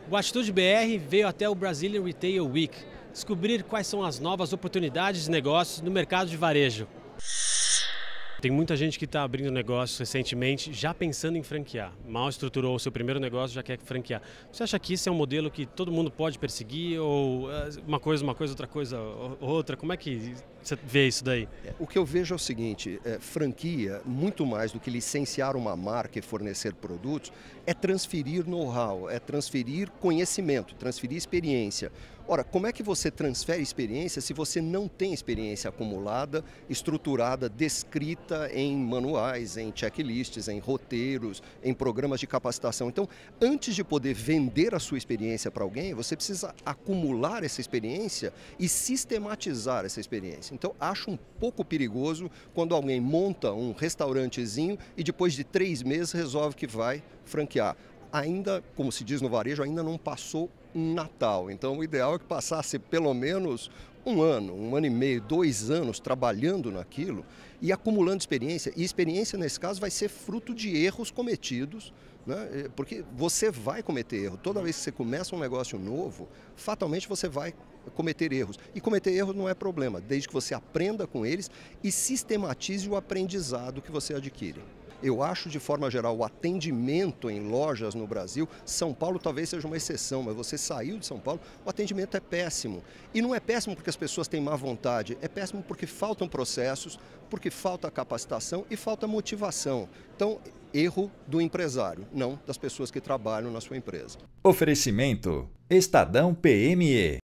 O Atitude BR veio até o Brazilian Retail Week descobrir quais são as novas oportunidades de negócios no mercado de varejo. Tem muita gente que está abrindo negócios recentemente já pensando em franquear. Mal estruturou o seu primeiro negócio, já quer franquear. Você acha que isso é um modelo que todo mundo pode perseguir ou uma coisa, outra coisa, outra? Como é que você vê isso daí? O que eu vejo é o seguinte, franquia, muito mais do que licenciar uma marca e fornecer produtos, é transferir know-how, é transferir conhecimento, transferir experiência. Ora, como é que você transfere experiência se você não tem experiência acumulada, estruturada, descrita em manuais, em checklists, em roteiros, em programas de capacitação? Então, antes de poder vender a sua experiência para alguém, você precisa acumular essa experiência e sistematizar essa experiência. Então, acho um pouco perigoso quando alguém monta um restaurantezinho e depois de 3 meses resolve que vai franquear. Ainda, como se diz no varejo, ainda não passou um Natal. Então, o ideal é que passasse pelo menos um ano e meio, 2 anos trabalhando naquilo e acumulando experiência. E experiência, nesse caso, vai ser fruto de erros cometidos, né? Porque você vai cometer erro. Toda vez que você começa um negócio novo, fatalmente você vai cometer erros. E cometer erros não é problema, desde que você aprenda com eles e sistematize o aprendizado que você adquire. Eu acho, de forma geral, o atendimento em lojas no Brasil, São Paulo talvez seja uma exceção, mas você saiu de São Paulo, o atendimento é péssimo. E não é péssimo porque as pessoas têm má vontade, é péssimo porque faltam processos, porque falta capacitação e falta motivação. Então, erro do empresário, não das pessoas que trabalham na sua empresa. Oferecimento Estadão PME.